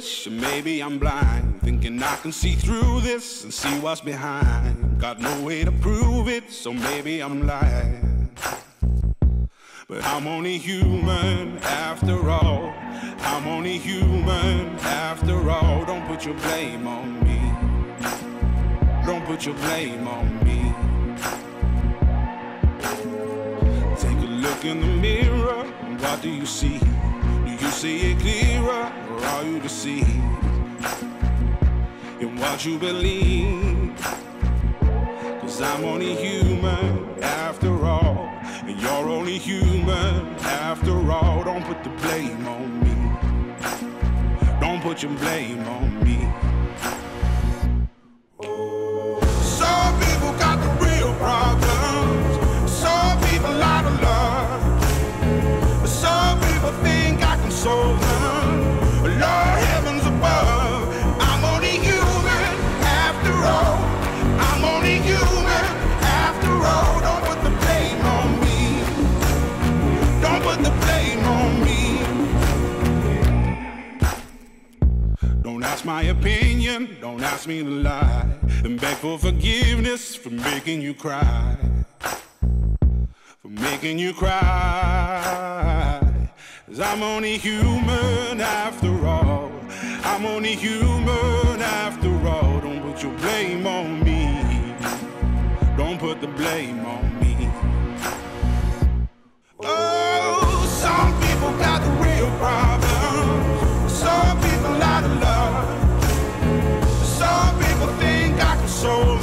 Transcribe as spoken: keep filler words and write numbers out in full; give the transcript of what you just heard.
foolish, or maybe I'm blind, thinking I can see through this and see what's behind. Got no way to prove it, so maybe I'm lying. But I'm only human after all. I'm only human after all. Don't put your blame on me. Don't put your blame on me. Take a look in the mirror, what do you see? Do you see it clearer, or are you deceived in what you believe? 'Cause I'm only human after all, and you're only human after all. Don't put the blame on me. Don't put your blame on me. Some people got the real problems. Some people out of love. Some people think I can solve them. Lord heavens above, I'm only human after all. I'm only human after all. Don't put the blame on me. Don't put the blame on me. Don't ask my opinion, don't ask me to lie, and beg for forgiveness for making you cry. For making you cry. 'Cause I'm only human after all. I'm only human after all. Don't put your blame on me. Don't put the blame on me. Oh, some people got the real problems. Some people out of love. Some people think I can solve